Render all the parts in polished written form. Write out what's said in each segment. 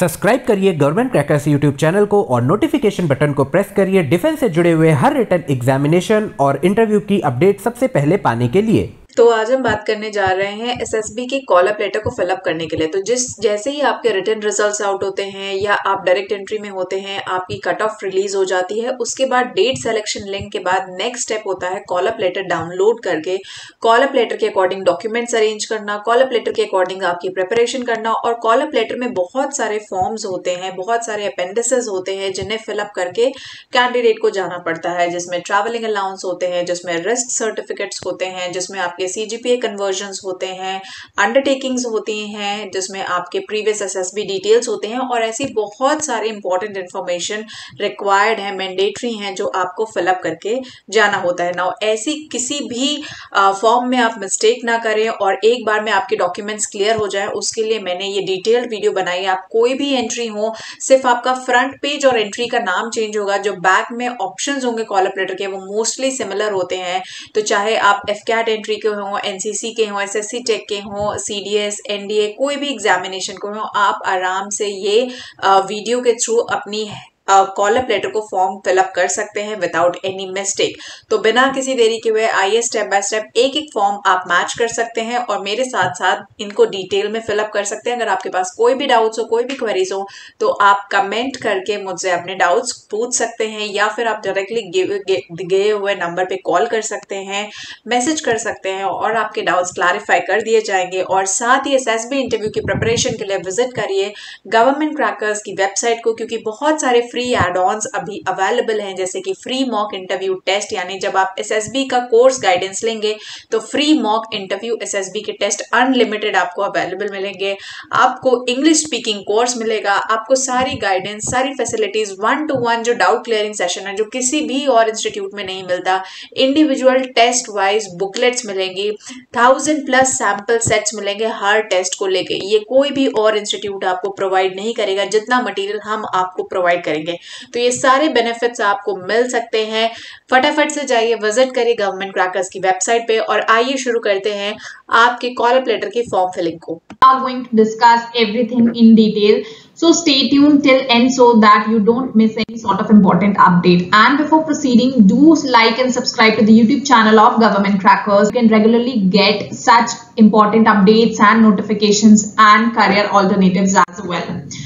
Subscribe करिए government crackers YouTube channel को और नोटिफिकेशन बटन को प्रेस करिए डिफेंस से जुड़े हुए हर रिटन एग्जामिनेशन और इंटरव्यू की अपडेट सबसे पहले पाने के लिए। तो आज हम बात करने जा रहे हैं एसएसबी के कॉल अप लेटर को फिलअप करने के लिए। तो जैसे ही आपके रिटन रिजल्ट्स आउट होते हैं या आप डायरेक्ट एंट्री में होते हैं, आपकी कट ऑफ रिलीज हो जाती है, उसके बाद डेट सिलेक्शन लिंक के बाद नेक्स्ट स्टेप होता है कॉल अप लेटर डाउनलोड करके कॉल अप लेटर के अकॉर्डिंग डॉक्यूमेंट्स अरेंज करना, कॉल अप लेटर के अकॉर्डिंग आपकी प्रिपरेशन करना। और कॉल अप लेटर में बहुत सारे फॉर्म्स होते हैं, बहुत सारे अपेंडिसेस होते हैं जिन्हें फिलअप करके कैंडिडेट को जाना पड़ता है, जिसमें ट्रैवलिंग अलाउंस होते हैं, जिसमें रिस्क सर्टिफिकेट्स होते हैं, जिसमें आपके सीजीपीए कन्वर्जन्स होते हैं, अंडरटेकिंग्स होती हैं, जिसमें आपके प्रीवियस एसएसबी डिटेल्स होते हैं और ऐसी बहुत सारे इंपॉर्टेंट इंफॉर्मेशन रिक्वायर्ड है, मैंडेटरी हैं, जो आपको फिलअप करके जाना होता है। नाउ ऐसी किसी भी फॉर्म में आप मिस्टेक ना करें और एक बार में आपके डॉक्यूमेंट्स क्लियर हो जाए, उसके लिए मैंने ये डिटेल्ड वीडियो बनाई है। आप कोई भी एंट्री हो, सिर्फ आपका फ्रंट पेज और एंट्री का नाम चेंज होगा, जो बैक में ऑप्शंस होंगे कॉल अप लेटर के वो मोस्टली सिमिलर होते हैं। तो चाहे आप एफकैट एंट्री के हो, एनसीसी के हो, एसएससी टेक के हो, सीडीएस, एनडीए, कोई भी एग्जामिनेशन को हो, आप आराम से ये वीडियो के थ्रू अपनी कॉल अप लेटर को फॉर्म फिलअप कर सकते हैं विदाउट एनी मिस्टेक। तो बिना किसी देरी के हुए आइए स्टेप बाय स्टेप एक एक फॉर्म आप मैच कर सकते हैं और मेरे साथ साथ इनको डिटेल में फिलअप कर सकते हैं। अगर आपके पास कोई भी डाउट्स हो, कोई भी क्वेरीज हो, तो आप कमेंट करके मुझसे अपने डाउट्स पूछ सकते हैं या फिर आप डायरेक्टली गए हुए नंबर पे कॉल कर सकते हैं, मैसेज कर सकते हैं और आपके डाउट्स क्लैरिफाई कर दिए जाएंगे। और साथ ही एसएसबी इंटरव्यू की प्रिपरेशन के लिए विजिट करिए गवर्नमेंट क्रैकर्स की वेबसाइट को, क्योंकि बहुत सारे फ्री एड-ऑन्स अभी अवेलेबल हैं, जैसे कि फ्री मॉक इंटरव्यू टेस्ट, यानी जब आप एसएसबी का कोर्स गाइडेंस लेंगे तो फ्री मॉक इंटरव्यू एसएसबी के टेस्ट अनलिमिटेड आपको अवेलेबल मिलेंगे। आपको इंग्लिश स्पीकिंग कोर्स मिलेगा, आपको सारी गाइडेंस, सारी फैसिलिटीज, 1-to-1 जो डाउट क्लियरिंग सेशन है जो किसी भी और इंस्टीट्यूट में नहीं मिलता, इंडिविजुअल टेस्ट वाइज बुकलेट्स मिलेंगी, 1000+ सैंपल सेट्स मिलेंगे हर टेस्ट को लेके। ये कोई भी और इंस्टीट्यूट आपको प्रोवाइड नहीं करेगा जितना मटेरियल हम आपको प्रोवाइड करेंगे। तो ये सारे बेनिफिट्स आपको मिल सकते हैं। फटाफट से जाइए, विजिट करिए गवर्नमेंट क्रैकर्स की वेबसाइट पे और आइए शुरू करते हैं आपके कॉल अप लेटर की फॉर्म फिलिंग को। Are going to discuss everything in detail, so stay tuned till end so that you don't miss any sort of important update. And before proceeding, do like and subscribe to the YouTube channel of Government Crackers. You can regularly get such important updates and notifications and career alternatives as well.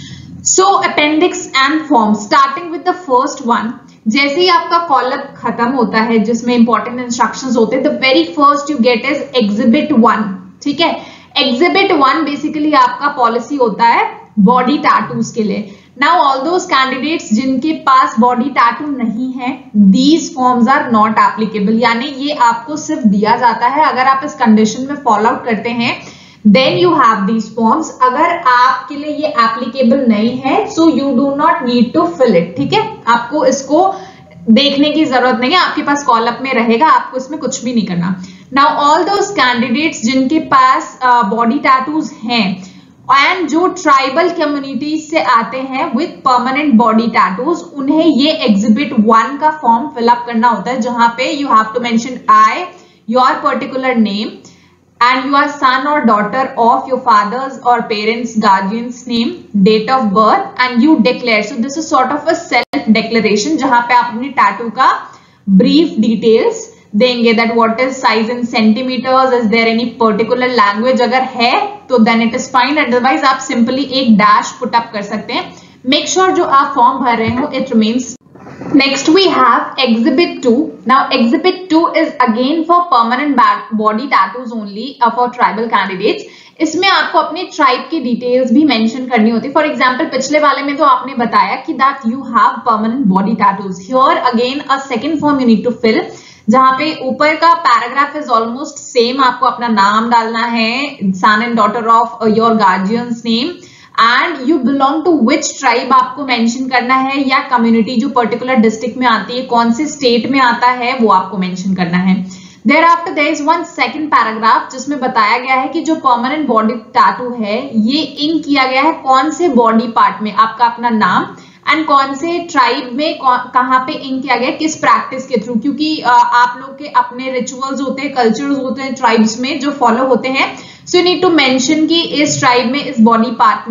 So appendix and form, starting with the first one. जैसे ही आपका call up खत्म होता है जिसमें important instructions होते हैं, the very first you get is exhibit 1। ठीक है, एग्जिबिट 1 बेसिकली आपका पॉलिसी होता है बॉडी टैटूज के लिए। नाउ ऑल दोज कैंडिडेट्स जिनके पास बॉडी टैटू नहीं है, these forms are not applicable, यानी ये आपको सिर्फ दिया जाता है अगर आप इस कंडीशन में फॉलो आउट करते हैं, then you have these forms. अगर आपके लिए ये एप्लीकेबल नहीं है, so you do not need to fill it. ठीक है, आपको इसको देखने की जरूरत नहीं है, आपके पास कॉल अप में रहेगा, आपको इसमें कुछ भी नहीं करना। नाउ ऑल दोज कैंडिडेट्स जिनके पास बॉडी टैटूज हैं एंड जो ट्राइबल कम्युनिटीज से आते हैं विद परमानेंट बॉडी टैटूज, उन्हें ये एग्जिबिट 1 का फॉर्म फिलअप करना होता है, जहां पे you have to mention I, your particular name, and you are son or daughter of your father's or parents' guardian's name, date of birth, and you declare. So this is sort of a self declaration जहां पे आप अपनी tattoo का brief details देंगे, that what is size in centimeters, is there any particular language, अगर है तो then it is fine, otherwise आप simply एक dash put up कर सकते हैं। Make sure जो आप फॉर्म भर रहे हो it remains. Next we have exhibit 2. Now exhibit 2 is again for permanent body tattoos only for tribal candidates. इसमें आपको अपने ट्राइब की डिटेल्स भी मेंशन करनी होती है। फॉर एग्जांपल पिछले वाले में तो आपने बताया कि that you have permanent body tattoos. Here again a second form you need to fill, जहां पे ऊपर का पैराग्राफ इज ऑलमोस्ट सेम, आपको अपना नाम डालना है, son and daughter of your guardian's name, and you belong to which tribe आपको मेंशन करना है, या कम्युनिटी जो पर्टिकुलर डिस्ट्रिक्ट में आती है, कौन से स्टेट में आता है, वो आपको मेंशन करना है। Thereafter there is one second paragraph जिसमें बताया गया है कि जो परमानेंट बॉडी टैटू है ये इंक किया गया है कौन से बॉडी पार्ट में, आपका अपना नाम एंड कौन से ट्राइब में कहाँ पे इंक किया गया, किस प्रैक्टिस के थ्रू, क्योंकि आप लोग के अपने रिचुअल्स होते हैं, कल्चर्स होते हैं ट्राइब्स में जो फॉलो होते हैं। So you need to mention कि इस ट्राइब में इस बॉडी पार्ट में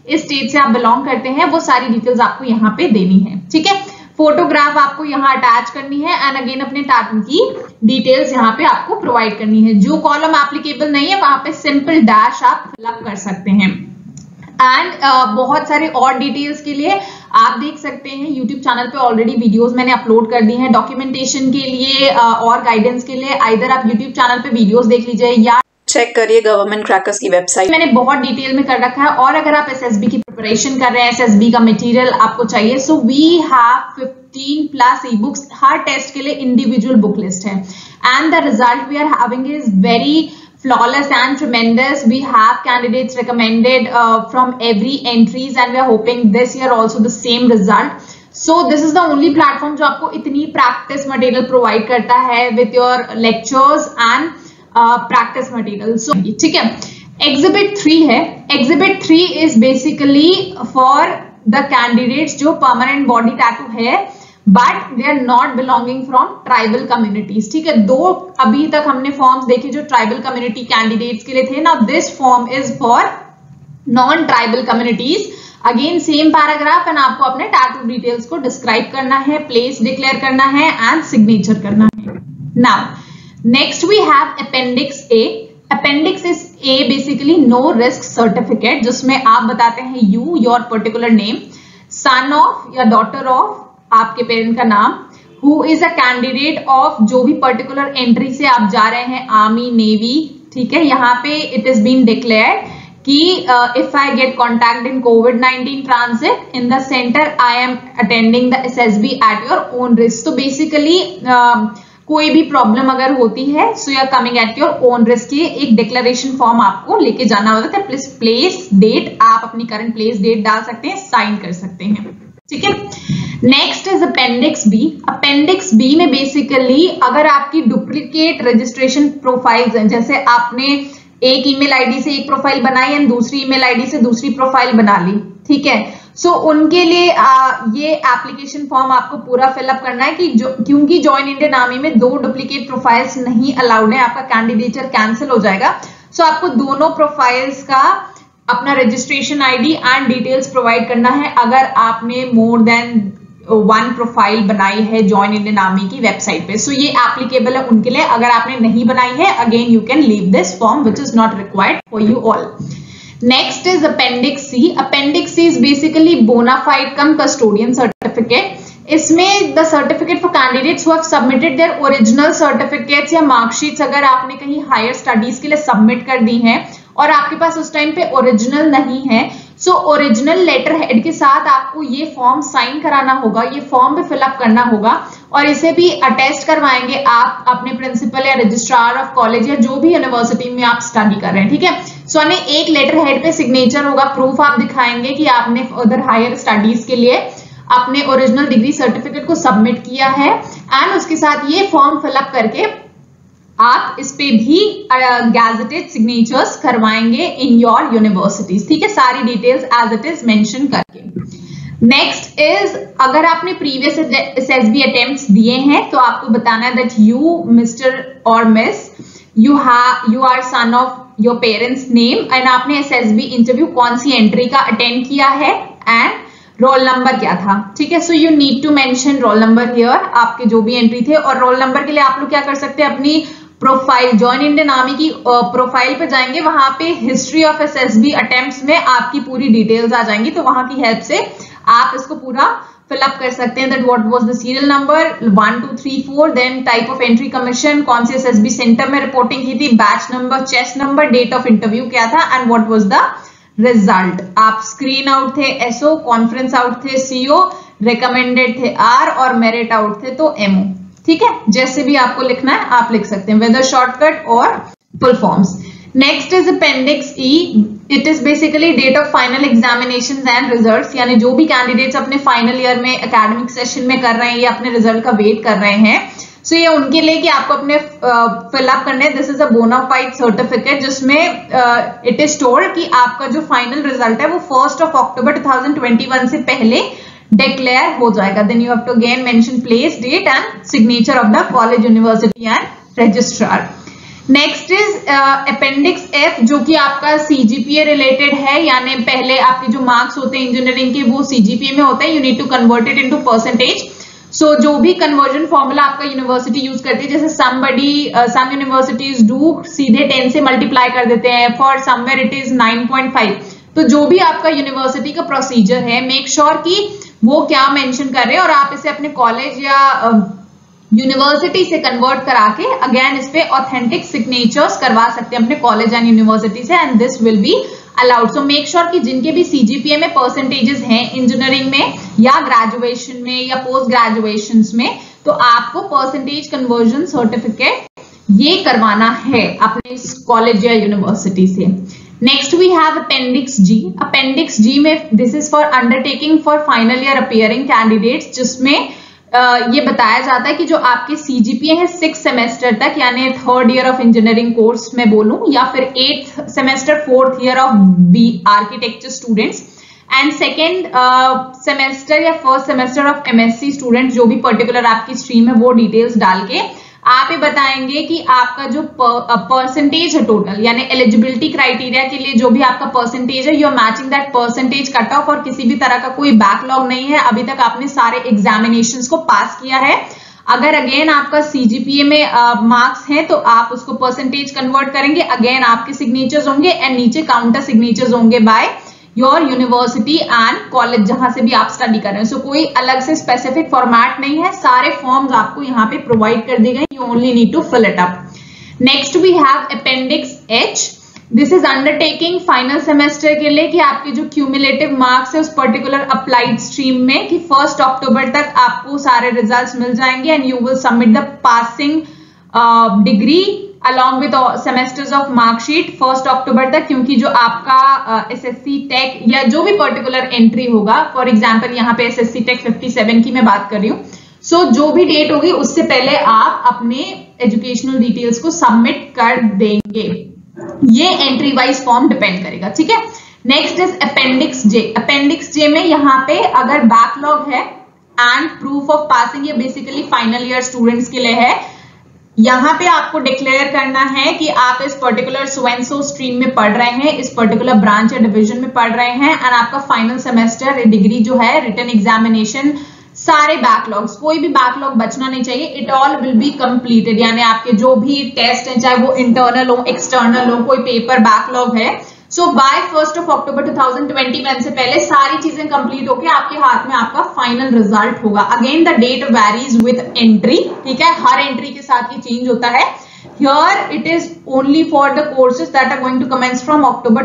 इस स्टेट से आप बिलोंग करते हैं, वो सारी डिटेल्स आपको यहाँ पे देनी है। ठीक है, फोटोग्राफ आपको यहाँ अटैच करनी है एंड अगेन अपने टाटू की डिटेल्स यहाँ पे आपको प्रोवाइड करनी है। जो कॉलम एप्लीकेबल नहीं है वहां पे सिंपल डैश आप फिलअप कर सकते हैं। एंड बहुत सारे और डिटेल्स के लिए आप देख सकते हैं यूट्यूब चैनल पे ऑलरेडी वीडियोस मैंने अपलोड कर दी हैं डॉक्यूमेंटेशन के लिए और गाइडेंस के लिए। आइदर आप यूट्यूब चैनल पे वीडियोस देख लीजिए या चेक करिए गवर्नमेंट क्रैकर्स की वेबसाइट, मैंने बहुत डिटेल में कर रखा है। और अगर आप एसएसबी की प्रिपरेशन कर रहे हैं, एसएसबी का मटेरियल आपको चाहिए, so we have 15+ e books. हर टेस्ट के लिए इंडिविजुअल बुक लिस्ट है and the result we are having is very flawless and tremendous. We have candidates recommended from every entries and we are hoping this year also the same result. So this is the only platform जो आपको इतनी practice material provide करता है with your lectures and practice material. So ठीक है, Exhibit 3 है। Exhibit 3 is basically for the candidates जो permanent body tattoo है but they are not belonging from tribal communities. ठीक है, 2 अभी तक हमने फॉर्म्स देखे जो ट्राइबल कम्युनिटी कैंडिडेट्स के लिए थे ना, this form is for non tribal communities. Again same paragraph and आपको अपने टैटू डिटेल्स को डिस्क्राइब करना है, प्लेस डिक्लेयर करना है एंड सिग्नेचर करना है। Now next we have appendix A. Appendix is a basically no risk certificate, जिसमें आप बताते हैं you your particular name, son of या डॉटर ऑफ आपके पेरेंट का नाम, who is a candidate of जो भी पर्टिकुलर एंट्री से आप जा रहे हैं, आर्मी नेवी। ठीक है, यहाँ पे इट इज बीन डिक्लेयर्ड कि if I get contact in कोविड-19 transit in the centre I am attending the SSB at your own risk. तो बेसिकली कोई भी प्रॉब्लम अगर होती है so you are coming at your own risk, ये एक डिक्लेरेशन फॉर्म आपको लेके जाना होता है। प्लीज प्लेस डेट, आप अपनी करंट प्लेस डेट डाल सकते हैं, साइन कर सकते हैं। ठीक है, next is appendix B. Appendix B में बेसिकली अगर आपकी डुप्लीकेट रजिस्ट्रेशन प्रोफाइल्स हैं, जैसे आपने एक ईमेल आईडी से एक प्रोफाइल बनाई एंड दूसरी ईमेल आईडी से दूसरी प्रोफाइल बना ली, ठीक है, सो उनके लिए ये एप्लीकेशन फॉर्म आपको पूरा फिलअप करना है कि क्योंकि ज्वाइन इंडियन आर्मी में 2 डुप्लीकेट प्रोफाइल्स नहीं अलाउड है, आपका कैंडिडेचर कैंसिल हो जाएगा। सो आपको दोनों प्रोफाइल्स का अपना registration ID and details provide करना है अगर आपने मोर देन 1 प्रोफाइल बनाई है ज्वाइन इंडियन आर्मी की वेबसाइट पे। सो ये एप्लीकेबल है उनके लिए। अगर आपने नहीं बनाई है, again you can leave this form which is not required for you all. Next is appendix C. Appendix C is basically bona fide cum custodian certificate. इसमें the certificate for candidates who have submitted their original certificates या marksheets अगर आपने कहीं higher studies के लिए submit कर दी हैं और आपके पास उस टाइम पे ओरिजिनल नहीं है, सो ओरिजिनल लेटर हेड के साथ आपको ये फॉर्म साइन कराना होगा, ये फॉर्म भी फिलअप करना होगा और इसे भी अटेस्ट करवाएंगे आप अपने प्रिंसिपल या रजिस्ट्रार ऑफ कॉलेज या जो भी यूनिवर्सिटी में आप स्टडी कर रहे हैं। ठीक है, सो एक लेटर हेड पे सिग्नेचर होगा, प्रूफ आप दिखाएंगे कि आपने उधर हायर स्टडीज के लिए अपने ओरिजिनल डिग्री सर्टिफिकेट को सबमिट किया है एंड उसके साथ ये फॉर्म फिलअप करके आप इस पे भी गैजेटेड सिग्नेचर्स करवाएंगे इन योर यूनिवर्सिटीज। ठीक है, सारी details as it is mention करके। नेक्स्ट इज अगर आपने प्रीवियस एसएसबी अटेम्प्ट्स दिए हैं तो आपको बताना है दैट यू मिस्टर और miss you are son of your parents name and आपने एसएसबी इंटरव्यू कौन सी एंट्री का अटेंड किया है एंड रोल नंबर क्या था। ठीक है, so you need to mention roll number here, आपके जो भी एंट्री थे। और रोल नंबर के लिए आप लोग क्या कर सकते हैं, अपनी प्रोफाइल ज्वाइन इंडियन आर्मी की प्रोफाइल पे जाएंगे, वहां पे हिस्ट्री ऑफ एसएसबी अटेम्प्ट्स में आपकी पूरी डिटेल्स आ जाएंगी, तो वहां की हेल्प से आप इसको पूरा फिलअप कर सकते हैं that what was the serial number 1 2 3 4, then type of entry commission, कौन से एसएसबी सेंटर में रिपोर्टिंग की थी, batch number, chest number, date of interview क्या था and what was the result. आप स्क्रीन आउट थे एसओ, कॉन्फ्रेंस आउट थे सीओ, रिकमेंडेड थे आर और मेरिट आउट थे तो एमओ। ठीक है, जैसे भी आपको लिखना है आप लिख सकते हैं, वेदर शॉर्टकट और full forms. Next is appendix E. It is basically date of final examinations and results, यानी जो भी कैंडिडेट्स अपने फाइनल ईयर में एकेडमिक सेशन में कर रहे हैं या अपने रिजल्ट का वेट कर रहे हैं, सो ये उनके लिए कि आपको अपने फिलअप करने, this is a bonafide certificate जिसमें इट इज टोल्ड कि आपका जो फाइनल रिजल्ट है वो 1 अक्टूबर 2021 से पहले डिक्लेयर हो जाएगा। Then you have to again mention place, date and signature of the college, university and registrar. Next is appendix F, जो कि आपका सीजीपीए रिलेटेड है, यानी पहले आपके जो मार्क्स होते हैं इंजीनियरिंग के वो सीजीपीए में होते हैं, you need to convert it into percentage. So जो भी कन्वर्जन फॉर्मूला आपका यूनिवर्सिटी यूज करती है, जैसे सम यूनिवर्सिटीज डू सीधे 10 से मल्टीप्लाई कर देते हैं, फॉर समवेयर इट इज 9.5। तो जो भी आपका यूनिवर्सिटी का प्रोसीजर है, मेक श्योर कि वो क्या मेंशन कर रहे हैं और आप इसे अपने कॉलेज या यूनिवर्सिटी से कन्वर्ट करा के अगेन इस पे ऑथेंटिक सिग्नेचर्स करवा सकते हैं अपने कॉलेज एंड यूनिवर्सिटी से, and this will be allowed. So make sure कि जिनके भी सीजीपीए में परसेंटेजेस हैं इंजीनियरिंग में या ग्रेजुएशन में या पोस्ट ग्रेजुएशन में, तो आपको परसेंटेज कन्वर्जन सर्टिफिकेट ये करवाना है अपने कॉलेज या यूनिवर्सिटी से। Next we have appendix G. Appendix G में this is for undertaking for final year appearing candidates, जिसमें ये बताया जाता है कि जो आपके सीजीपीए है 6 सेमेस्टर तक, यानी 3rd year of engineering course में बोलूं, या फिर 8th semester 4th year of B architecture students, and 2nd semester या 1st semester of MSc student, जो भी पर्टिकुलर आपकी स्ट्रीम है वो डिटेल्स डाल के आप ये बताएंगे कि आपका जो परसेंटेज है टोटल, यानी एलिजिबिलिटी क्राइटेरिया के लिए जो भी आपका परसेंटेज है, you are matching that percentage cut off, और किसी भी तरह का कोई बैकलॉग नहीं है, अभी तक आपने सारे एग्जामिनेशंस को पास किया है। अगर अगेन आपका सीजीपीए में मार्क्स हैं तो आप उसको परसेंटेज कन्वर्ट करेंगे, अगेन आपके सिग्नेचर्स होंगे एंड नीचे काउंटर सिग्नेचर्स होंगे by your university and college जहां से भी आप स्टडी कर रहे हैं। सो कोई अलग से स्पेसिफिक फॉर्मेट नहीं है, सारे फॉर्म्स आपको यहाँ पे प्रोवाइड कर दिए गए, you only need to fill it up. Next we have appendix H. This is undertaking final semester के लिए कि आपके जो क्यूमुलेटिव मार्क्स है उस पर्टिकुलर अप्लाइड स्ट्रीम में कि 1 अक्टूबर तक आपको सारे रिजल्ट्स मिल जाएंगे and you will submit the passing degree along with semesters of marksheet 1 अक्टूबर तक, क्योंकि जो आपका एसएससी टेक या जो भी पर्टिकुलर एंट्री होगा, फॉर एग्जांपल यहाँ पे एसएससी टेक 57 की मैं बात कर रही हूँ, सो जो भी डेट होगी उससे पहले आप अपने एजुकेशनल डिटेल्स को सबमिट कर देंगे। ये एंट्री वाइज फॉर्म डिपेंड करेगा, ठीक है। Next is appendix J. Appendix J में यहाँ पे अगर बैकलॉग है एंड प्रूफ ऑफ पासिंग, ये बेसिकली फाइनल ईयर स्टूडेंट्स के लिए है। यहाँ पे आपको डिक्लेयर करना है कि आप इस particular so and so stream में पढ़ रहे हैं, इस पर्टिकुलर ब्रांच या डिवीजन में पढ़ रहे हैं, एंड आपका फाइनल सेमेस्टर डिग्री जो है, रिटन एग्जामिनेशन, सारे बैकलॉग्स, कोई भी बैकलॉग बचना नहीं चाहिए, it all will be completed, यानी आपके जो भी टेस्ट हैं, चाहे वो इंटरनल हो एक्सटर्नल हो, कोई पेपर बैकलॉग है, सो बाय 1 अक्टूबर 2021 से पहले सारी चीजें कंप्लीट होकर आपके हाथ में आपका फाइनल रिजल्ट होगा। Again the date varies with entry, ठीक है, हर एंट्री के साथ ये चेंज होता है। Here it is only for the courses that are going to commence from October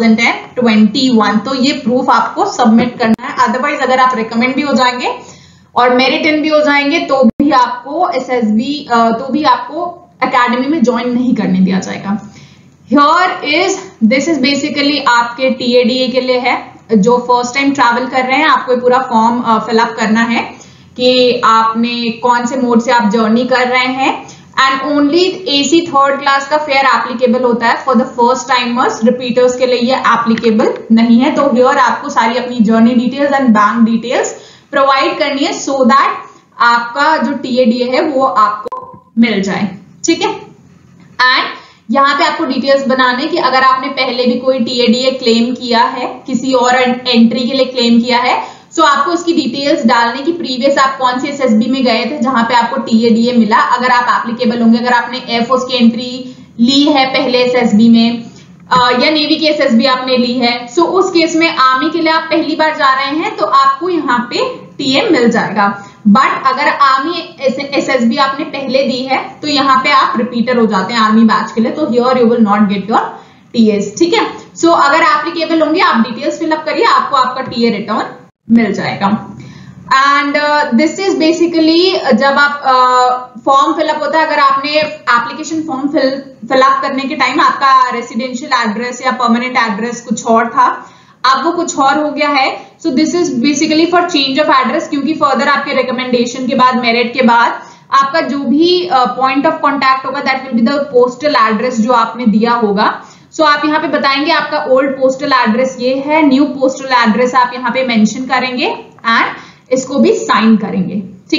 2021. तो ये प्रूफ आपको सबमिट करना है, अदरवाइज अगर आप रिकमेंड भी हो जाएंगे और मेरिट इन भी हो जाएंगे तो भी आपको एसएसबी तो भी आपको एकेडमी में ज्वाइन नहीं करने दिया जाएगा। Here is this is basically आपके TADA के लिए है, जो फर्स्ट टाइम ट्रैवल कर रहे हैं, आपको पूरा फॉर्म फिलअप करना है कि आपने कौन से मोड से आप जर्नी कर रहे हैं, and only AC 3rd class का फेयर एप्लीकेबल होता है for the first timers, repeaters के लिए ये एप्लीकेबल नहीं है। तो हियर आपको सारी अपनी journey details and bank details provide करनी है सो दैट आपका जो TADA है वो आपको मिल जाए, ठीक है। एंड यहाँ पे आपको डिटेल्स बनाने कि अगर आपने पहले भी कोई TADA क्लेम किया है, किसी और एंट्री के लिए क्लेम किया है, सो आपको उसकी डिटेल्स डालने की प्रीवियस आप कौन सी एसएसबी में गए थे जहां पे आपको TADA मिला, अगर आप एप्लीकेबल होंगे, अगर आपने एयरफोर्स की एंट्री ली है पहले एसएसबी में या नेवी की एसएसबी आपने ली है, सो उस केस में आर्मी के लिए आप पहली बार जा रहे हैं तो आपको यहाँ पे टीए मिल जाएगा। बट अगर आर्मी एसएसबी आपने पहले दी है तो यहाँ पे आप रिपीटर हो जाते हैं आर्मी बैच के लिए, तो here you will not get your TS, ठीक है। सो अगर एप्लीकेबल होंगे आप डिटेल्स फिलअप करिए, आपको आपका टीए रिटर्न मिल जाएगा। एंड दिस इज बेसिकली जब आप फॉर्म फिलअप होता है, अगर आपने एप्लीकेशन फॉर्म फिलअप करने के टाइम आपका रेसिडेंशियल एड्रेस या परमानेंट एड्रेस कुछ और था, अब वो कुछ और हो गया है, so this is basically for change of address, क्योंकि फर्दर आपके रिकमेंडेशन के बाद, मेरिट के बाद आपका जो भी पॉइंट ऑफ कॉन्टैक्ट होगा that will be the postal address जो आपने दिया होगा। सो आप यहाँ पे बताएंगे आपका ओल्ड पोस्टल एड्रेस ये है, न्यू पोस्टल एड्रेस आप यहाँ पे मेंशन करेंगे एंड इसको भी साइन करेंगे, ठीक है।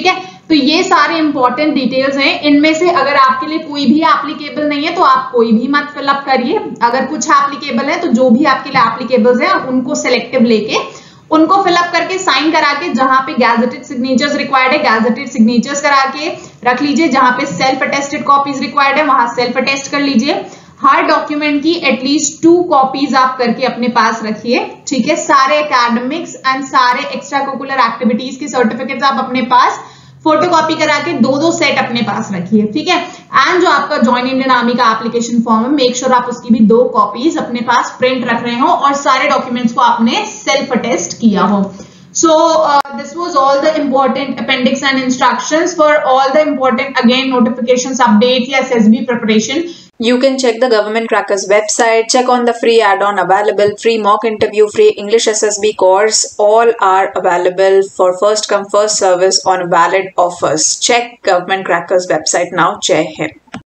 तो ये सारे इंपॉर्टेंट डिटेल्स हैं। इनमें से अगर आपके लिए कोई भी एप्लीकेबल नहीं है तो आप कोई भी मत फिलअप करिए। अगर कुछ एप्लीकेबल है तो जो भी आपके लिए एप्लीकेबल्स हैं उनको सिलेक्टिव लेके उनको फिलअप करके साइन करा के, जहां पे गैजेटेड सिग्नेचर्स रिक्वायर्ड है गैजेटेड सिग्नेचर्स करा के रख लीजिए। जहां पे सेल्फ अटेस्टेड कॉपीज रिक्वायर्ड है वहां सेल्फ अटेस्ट कर लीजिए। हर डॉक्यूमेंट की एटलीस्ट 2 कॉपीज आप करके अपने पास रखिए, ठीक है। सारे एकेडमिक्स एंड सारे एक्स्ट्रा करिकुलर एक्टिविटीज के सर्टिफिकेट्स आप अपने पास फोटोकॉपी करा के 2-2 सेट अपने पास रखिए, ठीक है। एंड जो आपका ज्वाइन इंडियन आर्मी का एप्लीकेशन फॉर्म है, मेक श्योर आप उसकी भी 2 कॉपीज अपने पास प्रिंट रख रहे हो और सारे डॉक्यूमेंट्स को आपने सेल्फ अटेस्ट किया हो। So this was all the important appendix and instructions for all the important again notifications, updates, या SSB preparation. You can check the Government Crackers website, check on the free add-on available, free mock interview, free English SSB course, all are available for first come first service on valid offers. Check Government Crackers website now. Jai Hind.